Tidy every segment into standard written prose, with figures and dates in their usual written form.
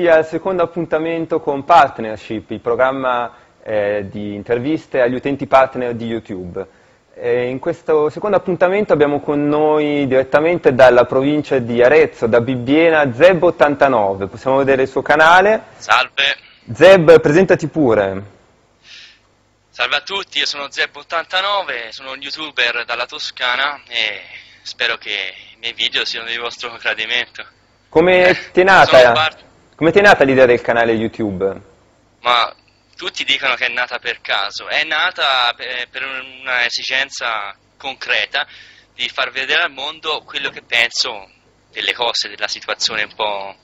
benvenuti al secondo appuntamento con Partnership, il programma di interviste agli utenti partner di YouTube. In questo secondo appuntamento abbiamo con noi direttamente dalla provincia di Arezzo, da Bibbiena, Zeb89. Possiamo vedere il suo canale. Salve. Zeb, presentati pure. Salve a tutti, io sono Zeb89, sono un youtuber dalla Toscana e spero che i miei video siano di vostro gradimento. Come ti è nata l'idea del canale YouTube? Ma tutti dicono che è nata per caso, è nata per una esigenza concreta di far vedere al mondo quello che penso delle cose, della situazione un po',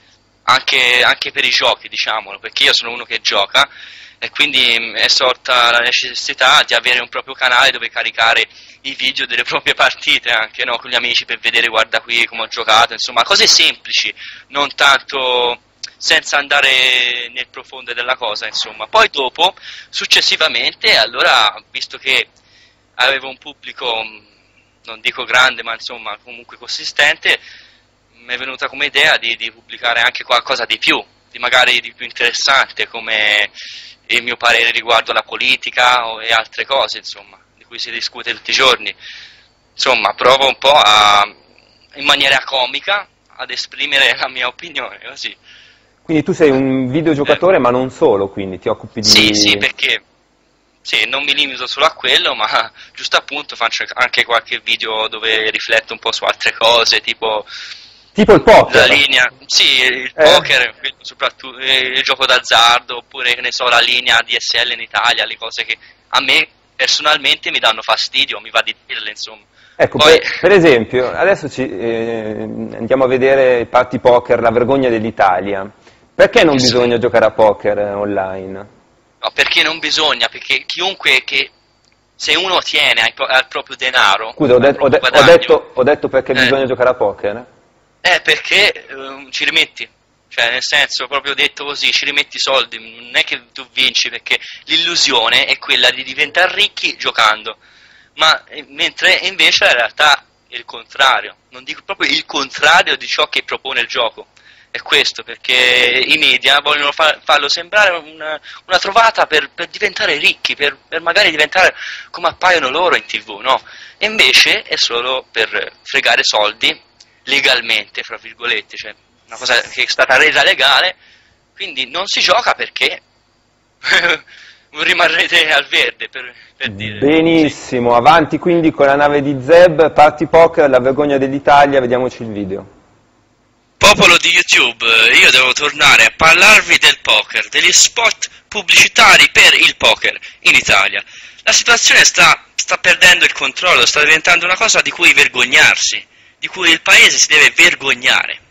anche per i giochi, diciamolo, perché io sono uno che gioca e quindi è sorta la necessità di avere un proprio canale dove caricare i video delle proprie partite anche, no? Con gli amici per vedere guarda qui come ho giocato, insomma cose semplici, non tanto senza andare nel profondo della cosa, insomma. Poi dopo, successivamente, allora, visto che avevo un pubblico, non dico grande, ma insomma comunque consistente, mi è venuta come idea di pubblicare anche qualcosa di più, magari di più interessante, come il mio parere riguardo la politica e altre cose, insomma, di cui si discute tutti i giorni. Insomma, provo un po' in maniera comica ad esprimere la mia opinione, così. Quindi tu sei un videogiocatore, ma non solo, quindi ti occupi di... Sì, perché non mi limito solo a quello, ma giusto appunto faccio anche qualche video dove rifletto un po' su altre cose, tipo il poker? La linea, sì, il poker, soprattutto il gioco d'azzardo, oppure che ne so, la linea DSL in Italia, le cose che a me personalmente mi danno fastidio, mi va di dirle, insomma. Ecco, Poi, per esempio, adesso andiamo a vedere il party poker, la vergogna dell'Italia. Perché non bisogna giocare a poker online? No, perché non bisogna, perché chiunque che, se uno tiene al proprio denaro, Scusa, ho detto perché bisogna giocare a poker? Perché ci rimetti, cioè nel senso, proprio detto così, ci rimetti i soldi, non è che tu vinci, perché l'illusione è quella di diventare ricchi giocando, ma mentre invece la realtà è il contrario, non dico proprio il contrario di ciò che propone il gioco. È questo, perché i media vogliono farlo sembrare una trovata per diventare ricchi, per magari diventare come appaiono loro in TV, no? E invece è solo per fregare soldi legalmente, fra virgolette, cioè una cosa che è stata resa legale, quindi non si gioca perché rimarrete al verde, per dire. Benissimo, sì. Avanti quindi con la nave di Zeb, party poker, la vergogna dell'Italia, vediamoci il video. Popolo di YouTube, io devo tornare a parlarvi del poker, degli spot pubblicitari per il poker in Italia. La situazione sta perdendo il controllo, sta diventando una cosa di cui vergognarsi, di cui il paese si deve vergognare.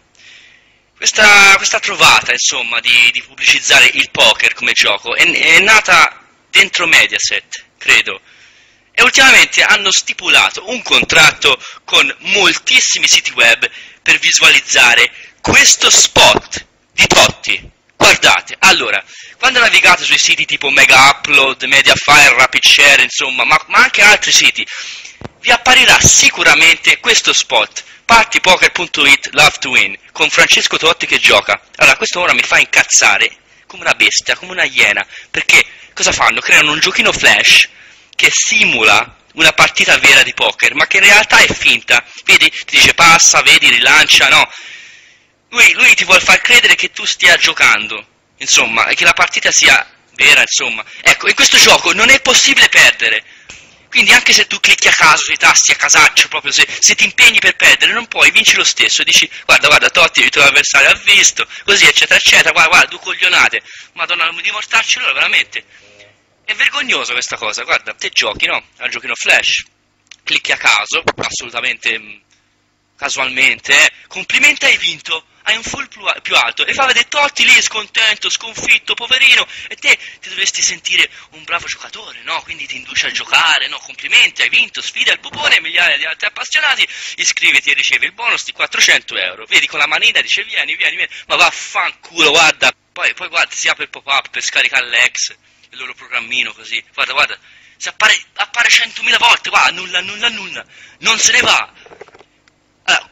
Questa trovata, insomma, di pubblicizzare il poker come gioco è nata dentro Mediaset, credo. E ultimamente hanno stipulato un contratto con moltissimi siti web per visualizzare questo spot di Totti. Guardate, allora, quando navigate sui siti tipo Mega Upload, Mediafire, Rapid Share, insomma, ma anche altri siti, vi apparirà sicuramente questo spot, partypoker.it Love to Win, con Francesco Totti che gioca. Allora, questo ora mi fa incazzare come una bestia, come una iena, perché cosa fanno? Creano un giochino flash che simula una partita vera di poker, ma che in realtà è finta. Vedi, ti dice passa, vedi, rilancia, no. Lui ti vuole far credere che tu stia giocando, insomma, e che la partita sia vera, insomma. Ecco, in questo gioco non è possibile perdere. Quindi anche se tu clicchi a caso sui tasti, a casaccio, proprio se ti impegni per perdere, non puoi, vinci lo stesso. E dici, guarda, Totti, il tuo avversario ha visto, così, eccetera, eccetera, guarda, due coglionate. Madonna, non mi dimortarci allora, veramente. È vergognoso questa cosa, guarda, te giochi, no? Al giochino flash, clicchi a caso, assolutamente casualmente, complimenti, hai vinto, hai un full più alto, e fa vedere Totti lì scontento, sconfitto, poverino, e te ti dovresti sentire un bravo giocatore, no? Quindi ti induce a giocare, no? Complimenti, hai vinto, sfida il pupone, migliaia di altri appassionati, iscriviti e ricevi il bonus di 400 euro, vedi con la manina, dice vieni, ma vaffanculo, guarda, poi guarda, si apre il pop-up per scaricare l'ex, il loro programmino così, guarda, se appare 100.000 volte, guarda, nulla, non se ne va. Allora,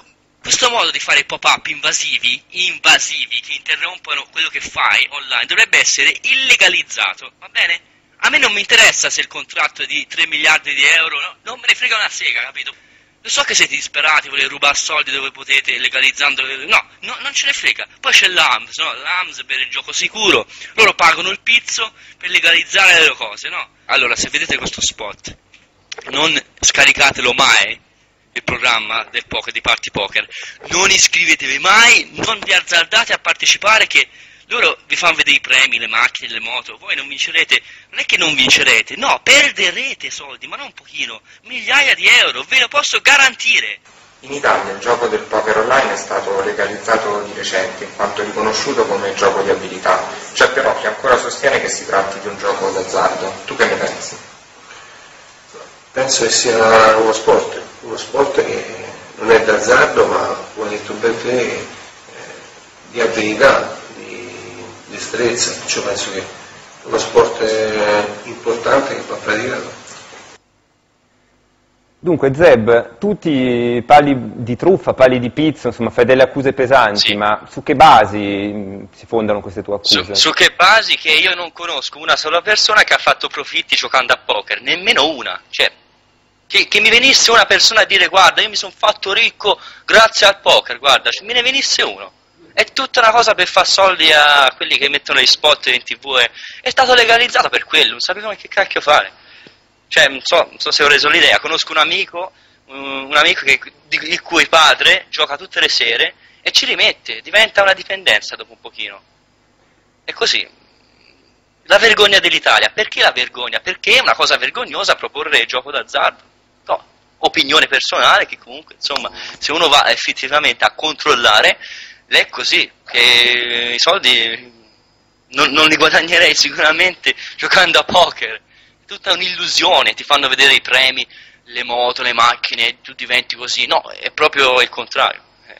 Questo modo di fare pop-up invasivi, che interrompono quello che fai online, dovrebbe essere illegalizzato, va bene? A me non mi interessa se il contratto è di 3 miliardi di euro, no? Non me ne frega una sega, capito? Lo so che siete disperati, volete rubare soldi dove potete, legalizzando... No, non ce ne frega. Poi c'è l'AMS, no? L'AMS per il gioco sicuro, loro pagano il pizzo per legalizzare le loro cose, no? Allora, se vedete questo spot, non scaricatelo mai, il programma del poker, di Party Poker, non iscrivetevi mai, non vi azzardate a partecipare, che loro vi fanno vedere i premi, le macchine, le moto, voi non vincerete, non è che non vincerete, no, perderete soldi, ma non un pochino, migliaia di euro, ve lo posso garantire. In Italia il gioco del poker online è stato legalizzato di recente, in quanto riconosciuto come gioco di abilità. C'è però chi ancora sostiene che si tratti di un gioco d'azzardo. Tu che ne pensi? Penso che sia uno sport che non è d'azzardo, ma, come hai detto ben te, di abilità, di destrezza, perciò penso che è uno sport importante che va praticato. Dunque Zeb, tu ti parli di truffa, parli di pizzo, insomma fai delle accuse pesanti, Sì. ma su che basi si fondano queste tue accuse? Su che basi? Che io non conosco una sola persona che ha fatto profitti giocando a poker, nemmeno una, cioè che mi venisse una persona a dire guarda io mi sono fatto ricco grazie al poker, guarda, me ne venisse uno. È tutta una cosa per far soldi a quelli che mettono gli spot in TV, è stato legalizzato per quello, non sapevano che cacchio fare. Cioè, non so se ho reso l'idea, conosco un amico il cui padre gioca tutte le sere e ci rimette, diventa una dipendenza dopo un pochino. E così. La vergogna dell'Italia. Perché la vergogna? Perché è una cosa vergognosa proporre il gioco d'azzardo. No, opinione personale che comunque, insomma, se uno va effettivamente a controllare, è così, che i soldi non li guadagnerei sicuramente giocando a poker. Tutta un'illusione, ti fanno vedere i premi, le moto, le macchine, tu diventi così. No, è proprio il contrario.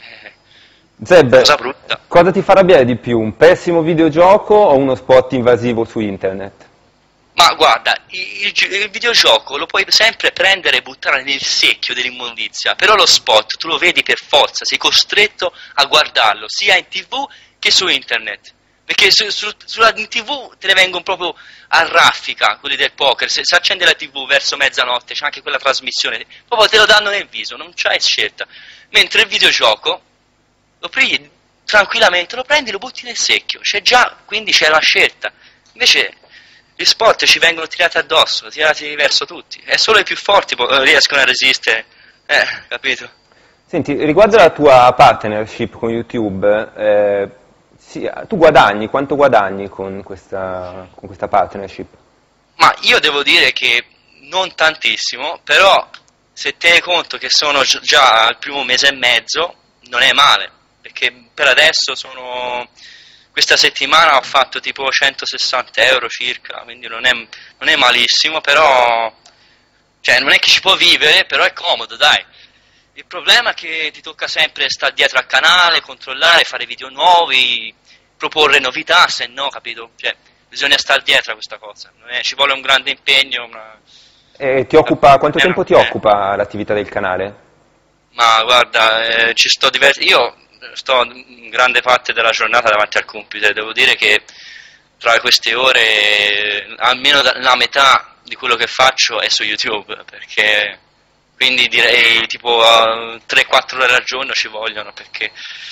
Zeb, Cosa brutta. cosa ti fa arrabbiare di più, un pessimo videogioco o uno spot invasivo su internet? Ma guarda, il videogioco lo puoi sempre prendere e buttare nel secchio dell'immondizia, però lo spot tu lo vedi per forza, sei costretto a guardarlo, sia in TV che su internet. Perché in TV te ne vengono proprio a raffica, quelli del poker. Se accende la TV verso mezzanotte, c'è anche quella trasmissione, proprio te lo danno nel viso, non c'hai scelta. Mentre il videogioco lo prendi tranquillamente, lo prendi, lo butti nel secchio, c'è già, quindi c'è la scelta. Invece gli sport ci vengono tirati addosso, tirati verso tutti, e solo i più forti riescono a resistere, capito? Senti, riguardo alla tua partnership con YouTube, tu guadagni, quanto guadagni con questa partnership? Ma io devo dire che non tantissimo, però se tieni conto che sono già al primo mese e mezzo, non è male, perché per adesso questa settimana ho fatto tipo 160 euro circa, quindi non è malissimo, però, cioè non è che ci può vivere, però è comodo, dai. Il problema è che ti tocca sempre stare dietro al canale, controllare, fare video nuovi, proporre novità, se no, capito? Cioè, bisogna stare dietro a questa cosa, ci vuole un grande impegno. Quanto tempo ti occupa l'attività del canale? Ma guarda, ci sto io sto grande parte della giornata davanti al computer, devo dire che tra queste ore almeno la metà di quello che faccio è su YouTube, perché quindi direi tipo 3-4 ore al giorno ci vogliono, perché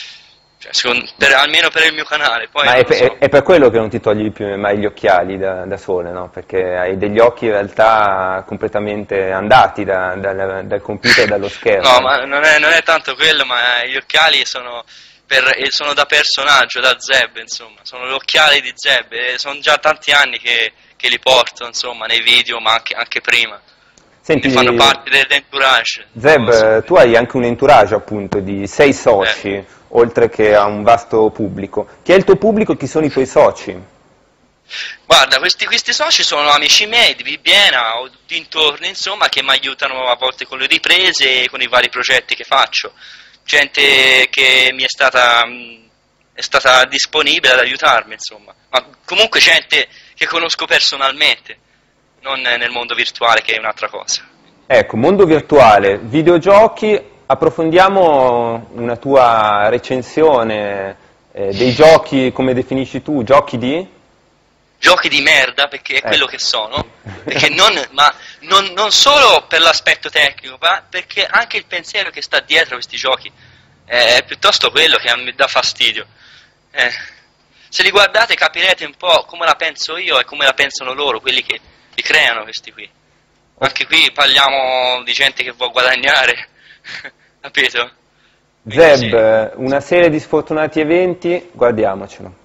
almeno per il mio canale. Poi Ma è per quello che non ti togli più mai gli occhiali da sole, no? Perché hai degli occhi in realtà completamente andati dal computer e dallo schermo. No, ma non è tanto quello, ma gli occhiali sono da personaggio, da Zeb, insomma, sono gli occhiali di Zeb, e sono già tanti anni che li porto, insomma, nei video, ma anche prima. Senti, fanno parte dell'entourage. Zeb, tu hai anche un entourage appunto di 6 soci, oltre che a un vasto pubblico. Chi è il tuo pubblico e chi sono i tuoi soci? Guarda, questi soci sono amici miei di Bibbiena o dintorni, insomma, che mi aiutano a volte con le riprese e con i vari progetti che faccio. Gente che mi è stata disponibile ad aiutarmi, insomma. Ma comunque gente che conosco personalmente, non nel mondo virtuale, che è un'altra cosa. Ecco, mondo virtuale, videogiochi, approfondiamo una tua recensione dei giochi, come definisci tu, giochi di? Giochi di merda, perché è quello che sono, perché non solo per l'aspetto tecnico, ma perché anche il pensiero che sta dietro questi giochi è piuttosto quello che mi dà fastidio. Se li guardate capirete un po' come la penso io e come la pensano loro, quelli che li creano questi qui. Anche qui parliamo di gente che vuole guadagnare, capito? Zeb, sì. Una serie di sfortunati eventi, guardiamocelo.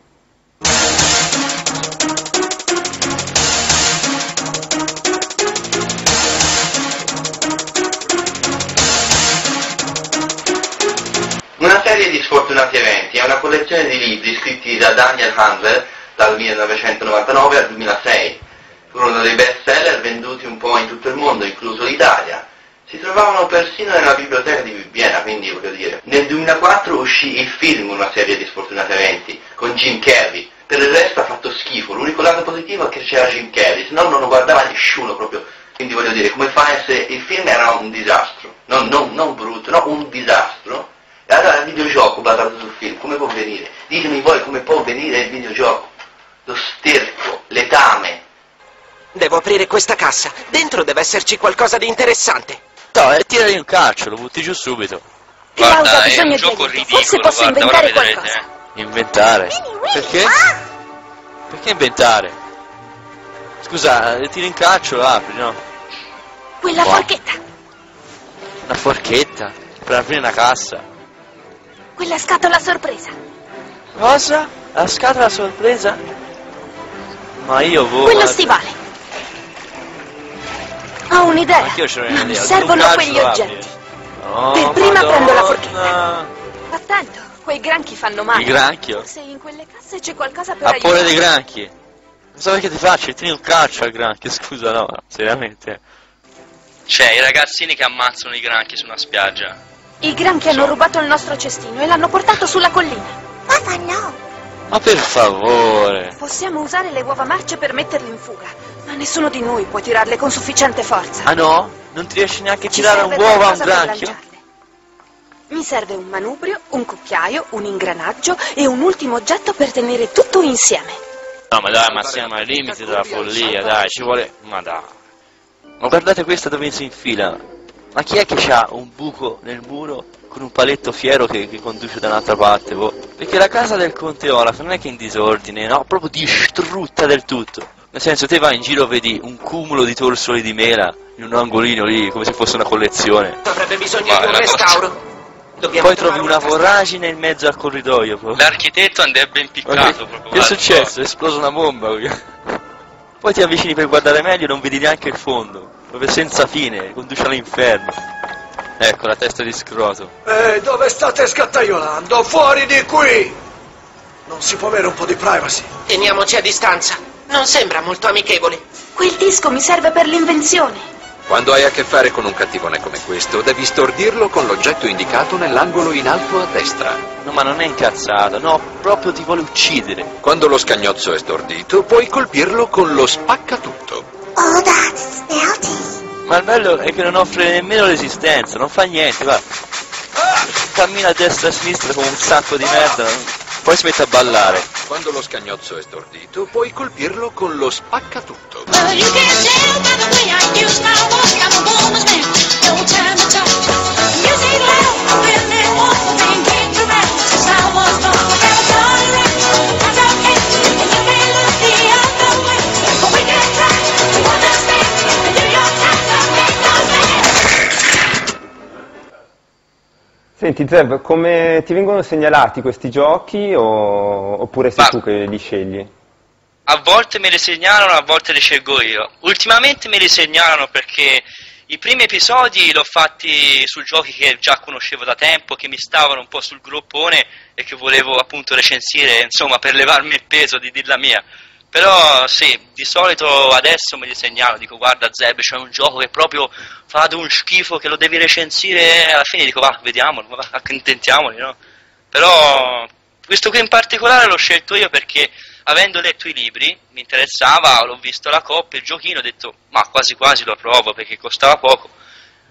Una serie di sfortunati eventi è una collezione di libri scritti da Daniel Handler dal 1999 al 2006. Furono uno dei best seller venduti un po' in tutto il mondo, incluso l'Italia. Si trovavano persino nella biblioteca di Vienna, quindi voglio dire. Nel 2004 uscì il film Una serie di sfortunati eventi con Jim Carrey. Per il resto ha fatto schifo, l'unico lato positivo è che c'era Jim Carrey, se no non lo guardava nessuno proprio. Quindi voglio dire, come fa a essere... il film era un disastro, non brutto, no, un disastro. E allora il videogioco basato sul film, come può venire? Ditemi voi come può venire il videogioco? Lo sterco, letame. Devo aprire questa cassa. Dentro deve esserci qualcosa di interessante. No, tirali un calcio, lo butti giù subito. Guarda, è un gioco ridicolo, forse posso guarda, inventare ora vedrete. qualcosa. Inventare? Perché? Perché inventare? Scusa, tiri in calcio, lo apri, no? Quella forchetta, Una forchetta? Per aprire una cassa? quella scatola a sorpresa, Cosa? La scatola a sorpresa? Ma io quello stivale. Ho un'idea. Anch'io ce l'ho un'idea. Servono Un quegli calcio lo oggetti. apri. Per prima prendo la forchetta. Madonna. Attento, quei granchi fanno male. Il granchio? Forse in quelle casse c'è qualcosa per Ha paura dei aiutare. granchi. Non so perché ti faccio, tieni un calcio al granchio, scusa, no, seriamente. Cioè, i ragazzini che ammazzano i granchi su una spiaggia. I granchi hanno rubato il nostro cestino e l'hanno portato sulla collina. Papà, no. Ma per favore. Possiamo usare le uova marce per metterli in fuga, ma nessuno di noi può tirarle con sufficiente forza. Ah no? Non ti riesci neanche a Ci tirare un serve uovo a un qualcosa per granchio? lanciarle. Mi serve un manubrio, un cucchiaio, un ingranaggio e un ultimo oggetto per tenere tutto insieme. No, ma dai, ma siamo ai limiti della follia, dai, ci vuole... Ma dai. Ma guardate questa dove si infila. Ma chi è che c'ha un buco nel muro con un paletto fiero che conduce da un'altra parte? Boh? Perché la casa del conte Olaf non è che in disordine, no? Proprio distrutta del tutto. Nel senso, te vai in giro, vedi un cumulo di torsoli di mela in un angolino lì, come se fosse una collezione. Avrebbe bisogno Ma di un è una restauro. Dobbiamo Poi trovi trovare una voragine in mezzo al corridoio. Proprio. L'architetto andrebbe impiccato proprio. Che è successo? È esplosa una bomba. Poi ti avvicini per guardare meglio e non vedi neanche il fondo. Proprio senza fine, conduce all'inferno. Ecco la testa di scroto. Dove state scattaiolando? Fuori di qui! Non si può avere un po' di privacy? Teniamoci a distanza. Non sembra molto amichevole. Quel disco mi serve per l'invenzione. Quando hai a che fare con un cattivone come questo, devi stordirlo con l'oggetto indicato nell'angolo in alto a destra. No, ma non è incazzato, no, proprio ti vuole uccidere. Quando lo scagnozzo è stordito, puoi colpirlo con lo spaccatutto. Oh, that's stealthy. Ma il bello è che non offre nemmeno resistenza, non fa niente, va. Cammina a destra e a sinistra come un sacco di merda, poi si mette a ballare. Quando lo scagnozzo è stordito, puoi colpirlo con lo spaccatutto. Senti Zeb, come ti vengono segnalati questi giochi oppure sei tu che li scegli? A volte me li segnalano, a volte li scelgo io. Ultimamente me li segnalano perché i primi episodi l'ho fatti su giochi che già conoscevo da tempo, che mi stavano un po' sul groppone e che volevo appunto recensire, insomma, per levarmi il peso di dirla mia. Però sì, di solito adesso me li segnalo, dico guarda Zeb, c'è un gioco che proprio fa un schifo che lo devi recensire e alla fine dico va, vediamolo, va, accontentiamoli, no? Però questo qui in particolare l'ho scelto io perché avendo letto i libri mi interessava, l'ho visto la coppia, il giochino, ho detto ma quasi quasi lo provo perché costava poco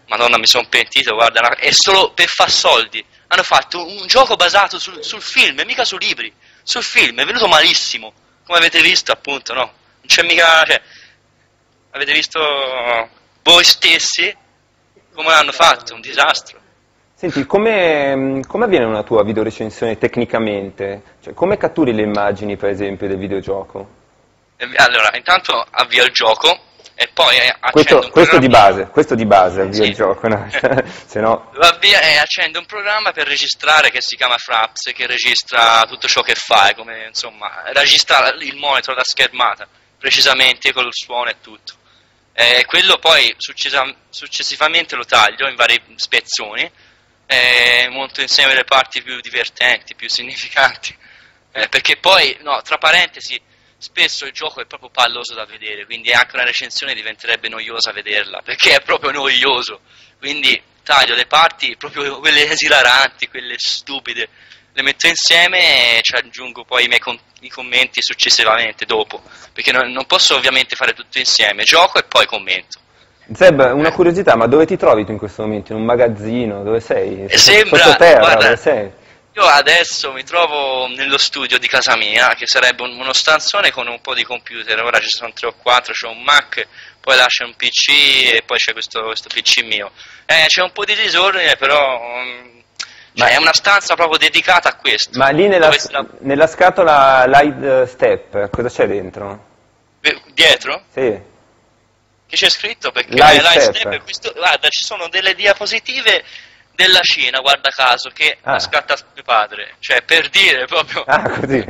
Madonna, mi sono pentito, guarda, è solo per far soldi. Hanno fatto un gioco basato sul film, mica su libri. Sul film, è venuto malissimo. Come avete visto, appunto, no? Non c'è mica, cioè, avete visto voi stessi come l'hanno fatto, un disastro. Senti, come avviene una tua videorecensione tecnicamente? Cioè, come catturi le immagini, per esempio, del videogioco? Allora, intanto avvio il gioco e poi accendo questo di base avvia il gioco, no? Se no... Lo avvia e accendo un programma per registrare che si chiama Fraps, che registra tutto ciò che fai, come insomma, registra il monitor, la schermata, precisamente con il suono e tutto. Quello poi successivamente lo taglio in vari spezzoni, monto insieme le parti più divertenti, più significanti, perché poi, no, tra parentesi, spesso il gioco è proprio palloso da vedere, quindi anche una recensione diventerebbe noiosa vederla, perché è proprio noioso, quindi taglio le parti, proprio quelle esilaranti, quelle stupide, le metto insieme e ci aggiungo poi i commenti successivamente, dopo, perché non posso ovviamente fare tutto insieme, gioco e poi commento. Zeb, una curiosità, ma dove ti trovi tu in questo momento? In un magazzino? Dove sei? Sembra, sottoterra, guarda, dove sei? Io adesso mi trovo nello studio di casa mia, che sarebbe uno stanzone con un po' di computer, ora ci sono 3 o 4, c'è un Mac, poi là c'è un PC e poi c'è questo PC mio. C'è un po' di disordine, però è una stanza proprio dedicata a questo. Ma lì nella scatola Light Step, cosa c'è dentro? Dietro? Sì. Che c'è scritto? Perché Light Step Step. è questo, guarda, ci sono delle diapositive della Cina, guarda caso, che ha scattato mio padre, cioè per dire proprio... Ah, così,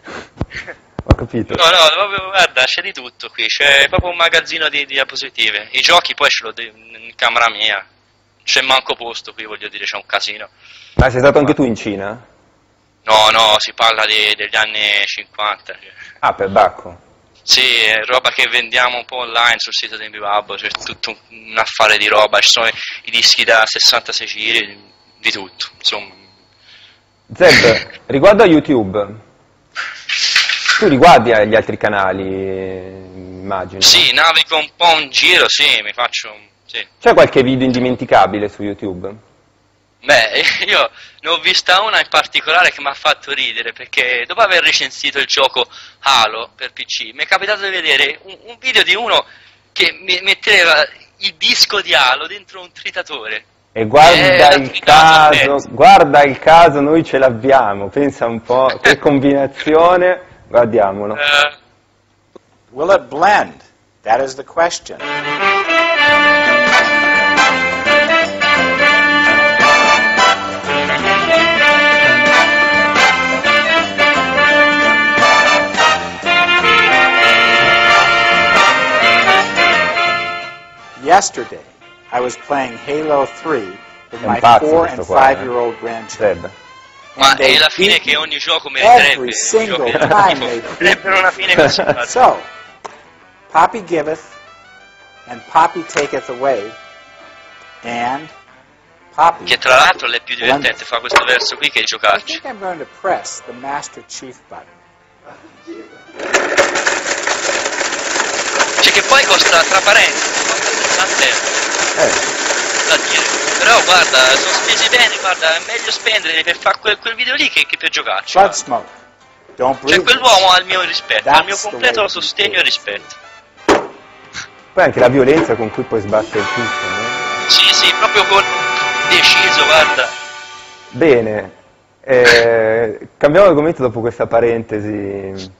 ho capito. No, proprio, guarda, c'è di tutto qui, c'è proprio un magazzino di diapositive, i giochi poi ce l'ho in camera mia, c'è manco posto qui, voglio dire, c'è un casino. Ma sei stato anche tu in Cina? No, si parla degli anni 50. Ah, per Bacco. Sì, è roba che vendiamo un po' online sul sito di mio babbo, c'è tutto un affare di roba, ci sono i dischi da 66 giri, di tutto, insomma. Zeb, riguardo a YouTube, tu riguardi gli altri canali, immagino? Sì, navigo un po' in giro, sì, mi faccio... Sì. C'è qualche video indimenticabile su YouTube? Beh, io ne ho vista una in particolare che mi ha fatto ridere, perché dopo aver recensito il gioco Halo per PC, mi è capitato di vedere un video di uno che metteva il disco di Halo dentro un tritatore. E guarda il caso, noi ce l'abbiamo, pensa un po', che combinazione, guardiamolo. Will it blend? That is the question. Yesterday, I was playing Halo 3 with my 4- and 5-year-old grandchildren. Ma è la fine che ogni gioco meriterebbe. Every single time they Meriterebbero una fine così. So, Poppy giveth, and Poppy taketh away, and Poppy... Che tra l'altro è più divertente, fa questo verso qui che I giocarci. think I'm going to press the Master Chief button. Cioè che poi costa, tra parentesi, costa 60 euro. Da dire. Però guarda, sono spesi bene, guarda, è meglio spendere per fare quel video lì che per giocarci. Blood smoke. Don't Cioè breathe. quell'uomo ha il mio rispetto, ha il mio That's the completo way. sostegno e rispetto. Poi anche la violenza con cui poi sbatte il tutto, no? Sì, proprio deciso, guarda. Bene, cambiamo argomento dopo questa parentesi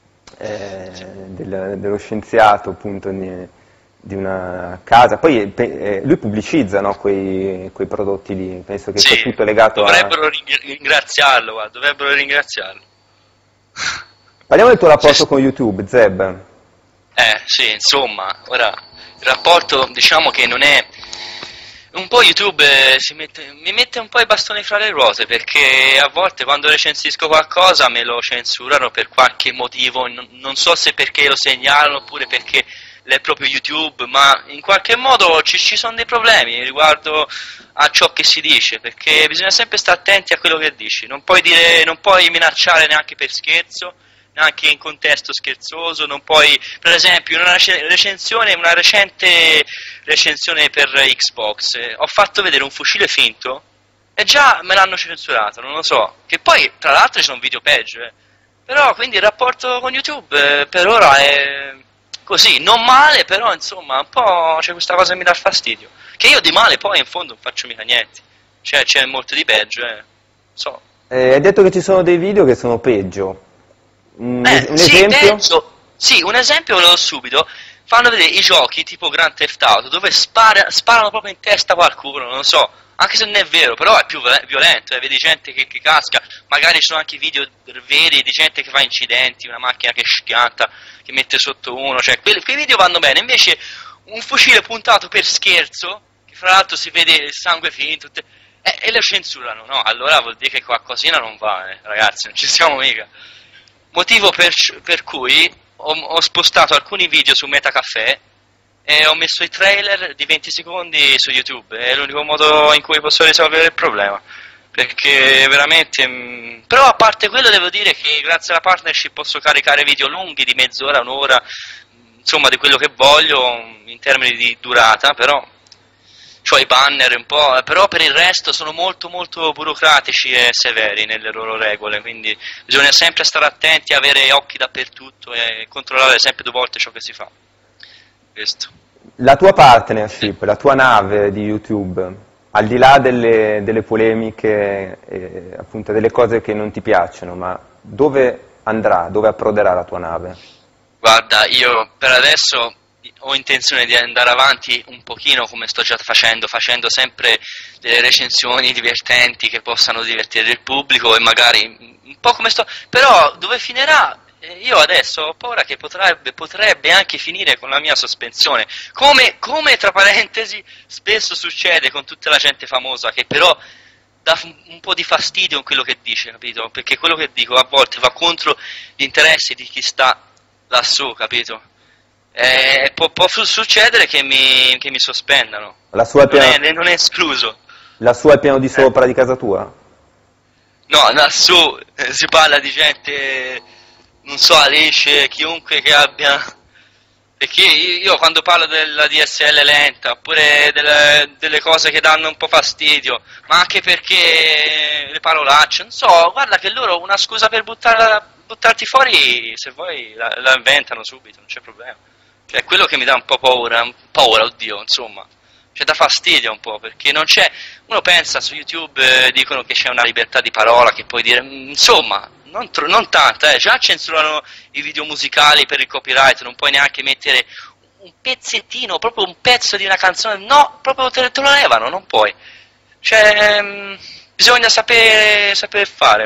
dello scienziato, appunto, di una casa. Poi lui pubblicizza, no, quei prodotti lì, penso che sia tutto legato dovrebbero ringraziarlo, guarda, dovrebbero ringraziarlo. Parliamo del tuo rapporto con YouTube, Zeb. Sì, insomma, ora il rapporto, diciamo che non è... Un po' YouTube mi mette un po' i bastoni fra le ruote, perché a volte quando recensisco qualcosa me lo censurano per qualche motivo, non so se perché lo segnalano oppure perché è proprio YouTube, ma in qualche modo ci sono dei problemi riguardo a ciò che si dice, perché bisogna sempre stare attenti a quello che dici, non puoi minacciare neanche per scherzo, neanche in contesto scherzoso, non puoi, per esempio in una recensione, una recente recensione per Xbox, ho fatto vedere un fucile finto e già me l'hanno censurato, non lo so. Che poi, tra l'altro, ci sono video peggio, Però, quindi il rapporto con YouTube per ora è così, non male, però insomma, un po' c'è questa cosa che mi dà fastidio. Che io di male poi in fondo non faccio mica niente. Cioè, c'è molto di peggio, so. Hai detto che ci sono dei video che sono peggio. Un sì, esempio? peggio. Sì, un esempio ve lo do subito. Fanno vedere i giochi tipo Grand Theft Auto dove sparano proprio in testa a qualcuno, non lo so. Anche se non è vero, però è più violento, vedi gente che casca, magari ci sono anche video veri di gente che fa incidenti, una macchina che schianta, che mette sotto uno, cioè quei video vanno bene, invece un fucile puntato per scherzo, che fra l'altro si vede il sangue finito, e lo censurano, no? Allora vuol dire che qualcosina non va, ragazzi, non ci siamo mica. Motivo per cui ho spostato alcuni video su Metacafé e ho messo i trailer di 20 secondi su YouTube, è l'unico modo in cui posso risolvere il problema, perché veramente... Però a parte quello devo dire che grazie alla partnership posso caricare video lunghi di mezz'ora, un'ora, insomma di quello che voglio in termini di durata, però c'ho i banner un po', però per il resto sono molto molto burocratici e severi nelle loro regole, quindi bisogna sempre stare attenti, avere occhi dappertutto e controllare sempre 2 volte ciò che si fa. Questo. La tua partnership, la tua nave di YouTube, al di là delle polemiche, appunto delle cose che non ti piacciono, ma dove andrà, dove approderà la tua nave? Guarda, io per adesso ho intenzione di andare avanti un pochino come sto già facendo sempre delle recensioni divertenti che possano divertire il pubblico e magari un po' come sto... Però dove finirà? Io adesso ho paura che potrebbe anche finire con la mia sospensione, come tra parentesi spesso succede con tutta la gente famosa che però dà un po' di fastidio in quello che dice, capito? Perché quello che dico a volte va contro gli interessi di chi sta lassù, capito? Può succedere che mi sospendano, non è escluso. Lassù è piano di sopra di casa tua? No, lassù si parla di gente... Non so, Alice, chiunque che abbia... Perché io quando parlo della DSL lenta, oppure delle cose che danno un po' fastidio, ma anche perché le parolacce, non so, guarda che loro una scusa per buttarti fuori, se vuoi, la inventano subito, non c'è problema. Cioè, è quello che mi dà un po' paura, oddio, insomma. Cioè, dà fastidio un po', perché non c'è... Uno pensa su YouTube, dicono che c'è una libertà di parola, che puoi dire... Insomma... Non tanta, già censurano i video musicali per il copyright, non puoi neanche mettere un pezzettino, proprio un pezzo di una canzone, no, proprio te lo levano, non puoi. Cioè, bisogna saper fare,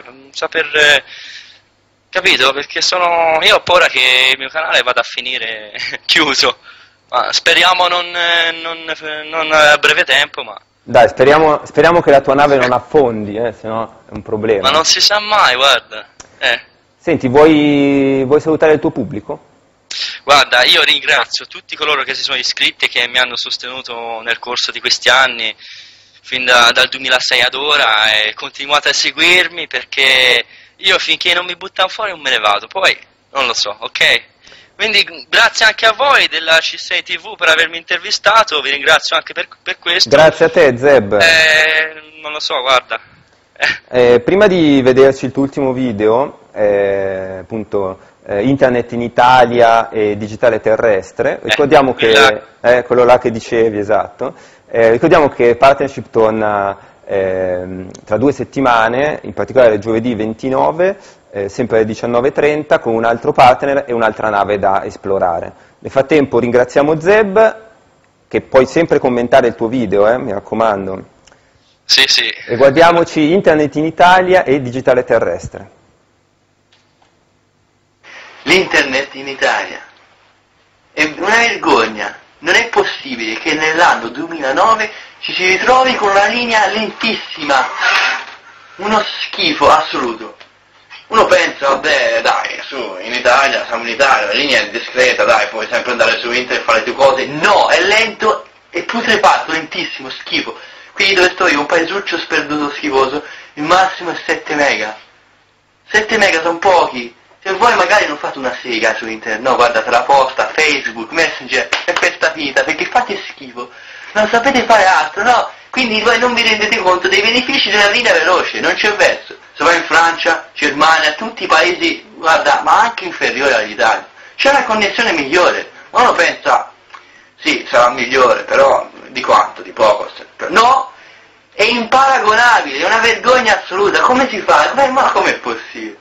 capito? Perché io ho paura che il mio canale vada a finire chiuso, ma speriamo non a breve tempo, ma... Dai, speriamo che la tua nave non affondi, sennò è un problema. Ma non si sa mai, guarda. Senti, vuoi salutare il tuo pubblico? Guarda, io ringrazio tutti coloro che si sono iscritti e che mi hanno sostenuto nel corso di questi anni, fin dal 2006 ad ora, e continuate a seguirmi perché io finché non mi buttano fuori non me ne vado, poi non lo so, ok? Quindi grazie anche a voi della C6 TV per avermi intervistato, vi ringrazio anche per questo. Grazie a te, Zeb. Non lo so, guarda. Prima di vederci il tuo ultimo video, appunto Internet in Italia e digitale terrestre, ricordiamo che quello là che dicevi, esatto, ricordiamo che Partnership torna tra 2 settimane, in particolare giovedì 29, sempre alle 19:30, con un altro partner e un'altra nave da esplorare. Nel frattempo ringraziamo Zeb, che puoi sempre commentare il tuo video, mi raccomando. Sì, sì. E guardiamoci Internet in Italia e digitale terrestre. L'internet in Italia è una vergogna, non è possibile che nell'anno 2009 ci si ritrovi con una linea lentissima, uno schifo assoluto. Uno pensa, vabbè, dai, su, in Italia, siamo in Italia, la linea è discreta, dai, puoi sempre andare su internet e fare le tue cose. No, è lento e putrefatto, lentissimo, schifo. Qui dove sto io, un paesuccio sperduto schifoso, il massimo è 7 mega. 7 mega sono pochi. Se voi magari non fate una sega su internet, no, guardate la posta, Facebook, Messenger, è festa finita, perché infatti è schifo. non sapete fare altro, no? Quindi voi non vi rendete conto dei benefici della linea veloce, non c'è verso. Se vai in Francia, Germania, tutti i paesi, guarda, ma anche inferiori all'Italia, c'è una connessione migliore. Uno pensa, sì, sarà migliore, però di quanto? Di poco. No, è imparagonabile, è una vergogna assoluta. Come si fa? Ma com'è possibile?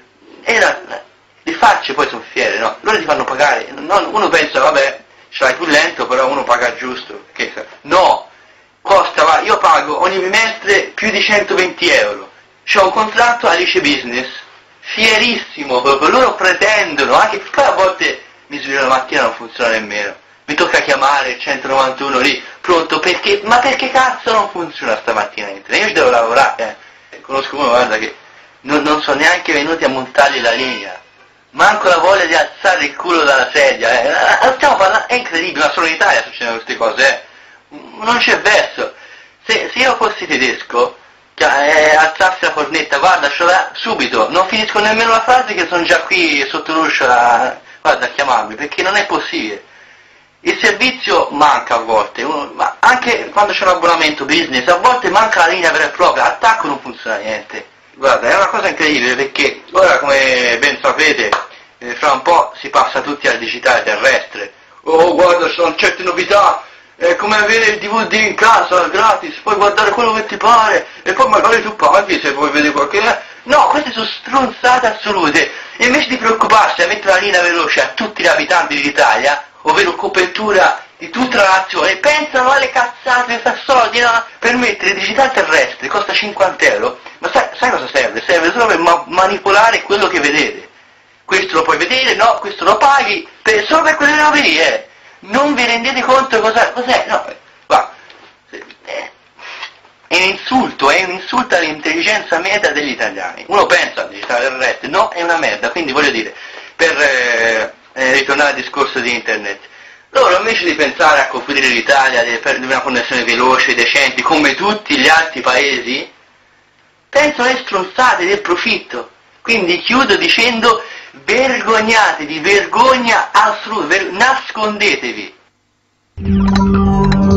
Le facce poi sono fiere, no? Loro ti fanno pagare, uno pensa, vabbè, ce l'hai più lento, però uno paga giusto. No, costa, io pago ogni trimestre più di 120 euro. C'ho un contratto Alice Business, fierissimo proprio, loro pretendono, anche poi a volte mi sveglio la mattina e non funziona nemmeno. Mi tocca chiamare il 191 lì, pronto, perché? Ma perché cazzo non funziona stamattina internet? Io ci devo lavorare, Conosco uno, guarda, che non sono neanche venuti a montargli la linea. Manco la voglia di alzare il culo dalla sedia, Stiamo parlando, è incredibile, ma solo in Italia succedono queste cose, Non c'è verso. Se io fossi tedesco, alzassi la cornetta, guarda, subito, non finisco nemmeno la frase che sono già qui sotto l'uscio, guarda, a chiamarmi, perché non è possibile. Il servizio manca a volte, ma anche quando c'è un abbonamento business, a volte manca la linea vera e propria, l'attacco non funziona niente. Guarda, è una cosa incredibile, perché ora, come ben sapete, fra un po' si passa tutti al digitale terrestre. Oh, guarda, ci sono certe novità, è come avere il DVD in casa, gratis, puoi guardare quello che ti pare, e poi magari tu paghi se vuoi vedere qualche... No, queste sono stronzate assolute. E invece di preoccuparsi a mettere la linea veloce a tutti gli abitanti d'Italia, ovvero copertura di tutta la nazione, pensano alle cazzate, per soldi, no? Per mettere il digitale terrestre, costa 50 euro, ma sai cosa serve? Serve solo per manipolare quello che vedete. Questo lo puoi vedere, no, questo lo paghi, solo per quelle robe lì, Non vi rendete conto cos'è? No, va. È un insulto all'intelligenza media degli italiani. Uno pensa al digitale terrestre, no, è una merda, quindi voglio dire, per ritornare al discorso di internet, loro invece di pensare a coprire l'Italia di una connessione veloce, decente, come tutti gli altri paesi, pensano alle stronzate del profitto. Quindi chiudo dicendo: vergognatevi, vergogna assoluta, nascondetevi.